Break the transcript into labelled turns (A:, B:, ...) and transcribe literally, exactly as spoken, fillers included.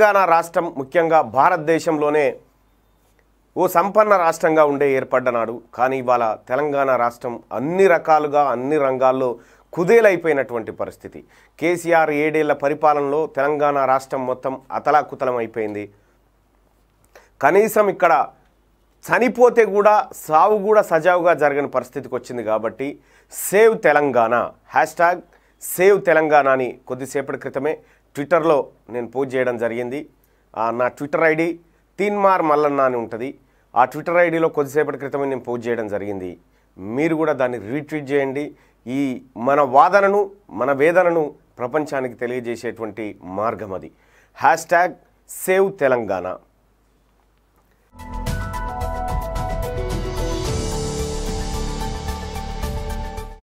A: తెలంగాణ రాష్ట్రం ముఖ్యంగా భారతదేశంలోనే ఓ సంపన్న రాష్ట్రంగా ఉండే ఏర్పడ్డనాడు. కానీ ఇవాళ తెలంగాణ రాష్ట్రం అన్ని రకాలుగా అన్ని రంగాల్లో కుదేలైపోయినటువంటి పరిస్థితి. కేసీఆర్ ఏడేళ్ల పరిపాలనలో తెలంగాణ రాష్ట్రం మొత్తం అతలాకుతలం అయిపోయింది. కనీసం ఇక్కడ చనిపోతే కూడా సావు కూడా సజావుగా జరగని పరిస్థితికి వచ్చింది. కాబట్టి save Telangana hashtag save Telangana అని కొద్దిసేపటి క్రితమే ట్విట్టర్లో నేను పోస్ట్ చేయడం జరిగింది. నా ట్విట్టర్ ఐడి తీన్మార్ మల్లన్న అని ఉంటుంది. ఆ ట్విట్టర్ ఐడిలో కొద్దిసేపటి క్రితమే నేను పోస్ట్ చేయడం జరిగింది. మీరు కూడా దాన్ని రీట్వీట్ చేయండి. ఈ మన వాదనను మన వేదనను ప్రపంచానికి తెలియజేసేటువంటి మార్గం అది. Hashtag save Telangana.